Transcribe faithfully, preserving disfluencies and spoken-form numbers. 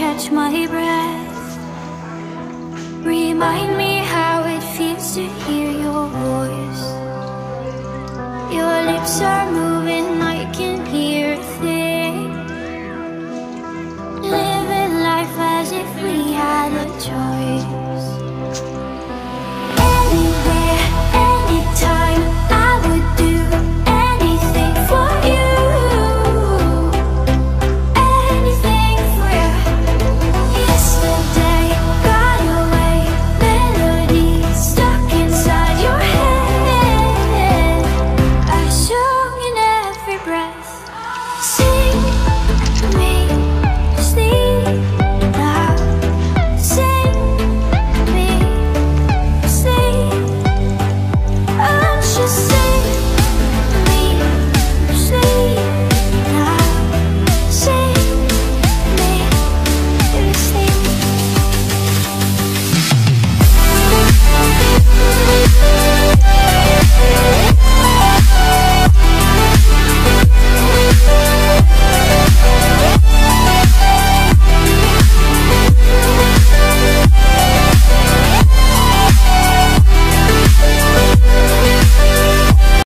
catch my breath. Remind me how it feels to hear your voice. Your lips are moving,